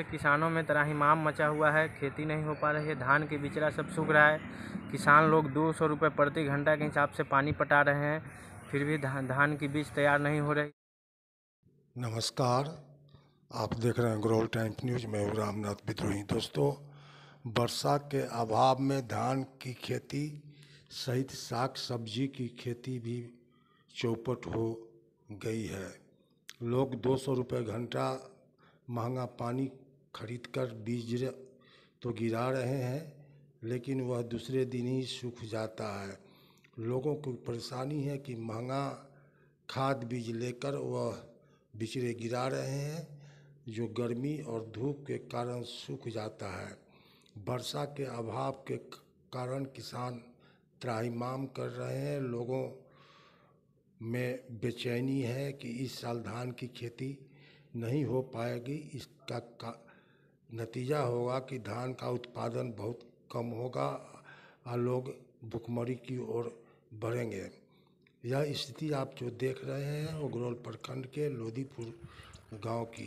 किसानों में त्राहिमाम मचा हुआ है। खेती नहीं हो पा रही है, धान के बिचड़ा सब सूख रहा है। किसान लोग 200 रुपये प्रति घंटा के हिसाब से पानी पटा रहे हैं, फिर भी धान की बीज तैयार नहीं हो रही। नमस्कार, आप देख रहे हैं ग्रोल टाइम्स न्यूज़। मैं हूँ रामनाथ विद्रोही। दोस्तों, वर्षा के अभाव में धान की खेती सहित साग सब्जी की खेती भी चौपट हो गई है। लोग 200 रुपये घंटा महंगा पानी खरीदकर बीज तो गिरा रहे हैं, लेकिन वह दूसरे दिन ही सूख जाता है। लोगों को परेशानी है कि महंगा खाद बीज लेकर वह बिचड़े गिरा रहे हैं, जो गर्मी और धूप के कारण सूख जाता है। वर्षा के अभाव के कारण किसान त्राहिमाम कर रहे हैं। लोगों में बेचैनी है कि इस साल धान की खेती नहीं हो पाएगी। इसका नतीजा होगा कि धान का उत्पादन बहुत कम होगा और लोग भुखमरी की ओर बढ़ेंगे। यह स्थिति आप जो देख रहे हैं वो उग्रौल प्रखंड के लोदीपुर गांव की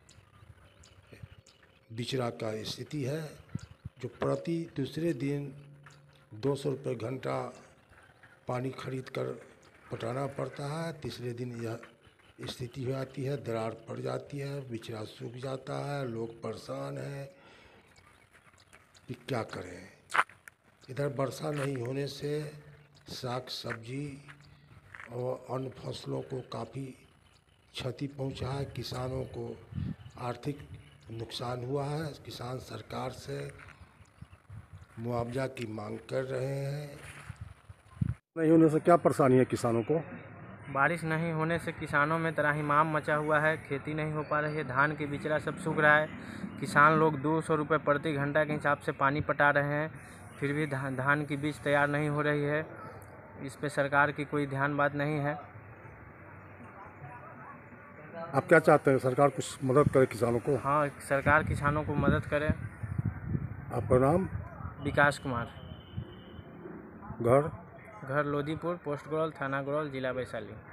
बिचड़ा का स्थिति है, जो प्रति दूसरे दिन 200 रुपये घंटा पानी खरीद कर पटाना पड़ता है। तीसरे दिन यह स्थिति हो जाती है, दरार पड़ जाती है, बिचड़ा सूख जाता है। लोग परेशान हैं कि क्या करें। इधर वर्षा नहीं होने से साग सब्जी और अन्य फसलों को काफ़ी क्षति पहुंचा है। किसानों को आर्थिक नुकसान हुआ है। किसान सरकार से मुआवजा की मांग कर रहे हैं। नहीं होने से क्या परेशानी है किसानों को? बारिश नहीं होने से किसानों में त्राहिमाम मचा हुआ है। खेती नहीं हो पा रही है, धान के बिचड़ा सब सूख रहा है। किसान लोग 200 रुपये प्रति घंटा के हिसाब से पानी पटा रहे हैं, फिर भी धान की बीज तैयार नहीं हो रही है। इस पे सरकार की कोई ध्यान बात नहीं है। आप क्या चाहते हैं, सरकार कुछ मदद करे किसानों को? हाँ, सरकार किसानों को मदद करे। आपका नाम? विकास कुमार। घर? घर लोदीपुर, पोस्ट ग्रोल, थाना ग्रोल, जिला वैशाली।